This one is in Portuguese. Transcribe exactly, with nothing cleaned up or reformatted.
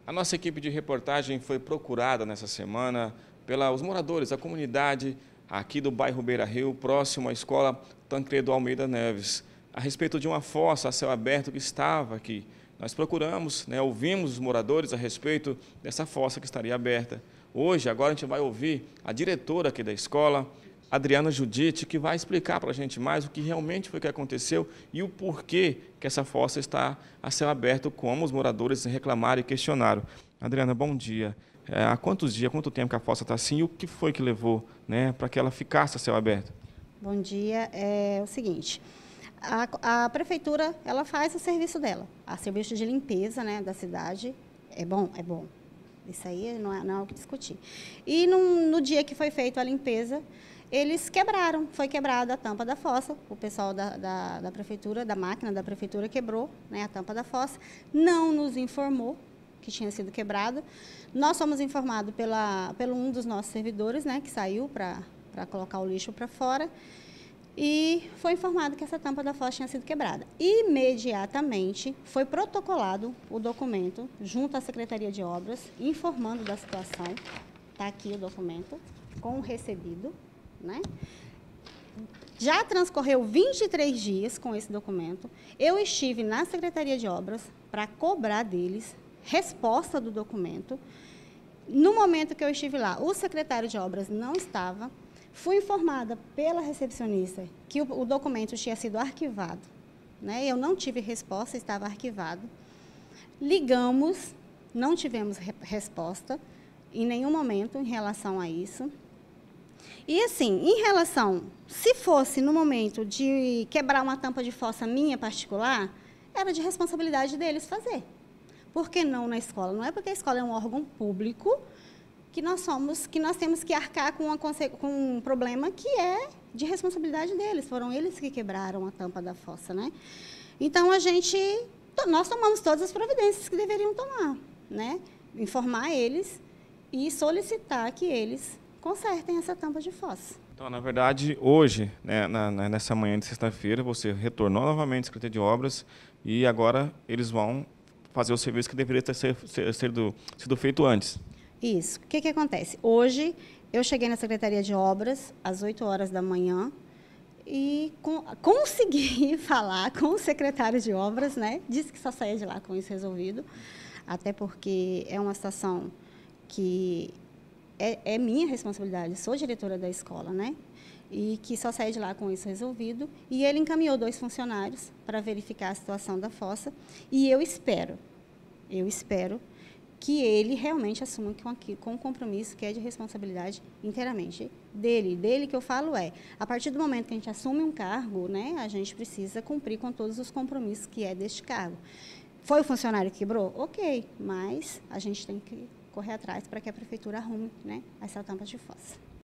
A nossa equipe de reportagem foi procurada nessa semana pelos moradores da comunidade aqui do bairro Beira Rio, próximo à escola Tancredo Almeida Neves, a respeito de uma fossa a céu aberto que estava aqui. Nós procuramos, né, ouvimos os moradores a respeito dessa fossa que estaria aberta. Hoje, agora a gente vai ouvir a diretora aqui da escola, Adriana Judite, que vai explicar para a gente mais o que realmente foi que aconteceu e o porquê que essa fossa está a céu aberto, como os moradores reclamaram e questionaram. Adriana, bom dia. É, há quantos dias, quanto tempo que a fossa está assim e o que foi que levou, né, para que ela ficasse a céu aberto? Bom dia. É o seguinte, a, a prefeitura ela faz o serviço dela, a serviço de limpeza, né, da cidade. É bom? É bom. Isso aí não é, não é o que discutir. E no, no dia que foi feita a limpeza, eles quebraram, foi quebrada a tampa da fossa, o pessoal da, da, da prefeitura, da máquina da prefeitura quebrou, né, a tampa da fossa, não nos informou que tinha sido quebrado. Nós fomos informados pela, pelo um dos nossos servidores, né, que saiu para para colocar o lixo para fora, e foi informado que essa tampa da fossa tinha sido quebrada. Imediatamente foi protocolado o documento junto à Secretaria de Obras, informando da situação. Está aqui o documento com o recebido, né? Já transcorreu vinte e três dias com esse documento. Eu estive na Secretaria de Obras para cobrar deles resposta do documento. No momento que eu estive lá, o secretário de Obras não estava. Fui informada pela recepcionista que o, o documento tinha sido arquivado, né? Eu não tive resposta, estava arquivado. Ligamos, não tivemos re resposta em nenhum momento em relação a isso. E assim, em relação, se fosse no momento de quebrar uma tampa de fossa minha particular, era de responsabilidade deles fazer. Por que não na escola? Não é porque a escola é um órgão público que nós somos, que nós temos que arcar com, uma, com um problema que é de responsabilidade deles. Foram eles que quebraram a tampa da fossa, né? Então, a gente, nós tomamos todas as providências que deveriam tomar, né? Informar eles e solicitar que eles consertem essa tampa de fossa. Então, na verdade, hoje, né, na, nessa manhã de sexta-feira, você retornou novamente à Secretaria de Obras e agora eles vão fazer o serviço que deveria ter sido, sido, sido feito antes. Isso. O que que acontece? Hoje, eu cheguei na Secretaria de Obras, às oito horas da manhã, e com, consegui falar com o secretário de Obras, né? Disse que só saía de lá com isso resolvido, até porque é uma situação que é, é minha responsabilidade, sou diretora da escola, né? E que só saía de lá com isso resolvido. E ele encaminhou dois funcionários para verificar a situação da fossa, e eu espero, eu espero, que ele realmente assuma com, com um compromisso que é de responsabilidade inteiramente dele. Dele que eu falo é, a partir do momento que a gente assume um cargo, né, a gente precisa cumprir com todos os compromissos que é deste cargo. Foi o funcionário que quebrou? Ok, mas a gente tem que correr atrás para que a prefeitura arrume, né, essa tampa de fossa.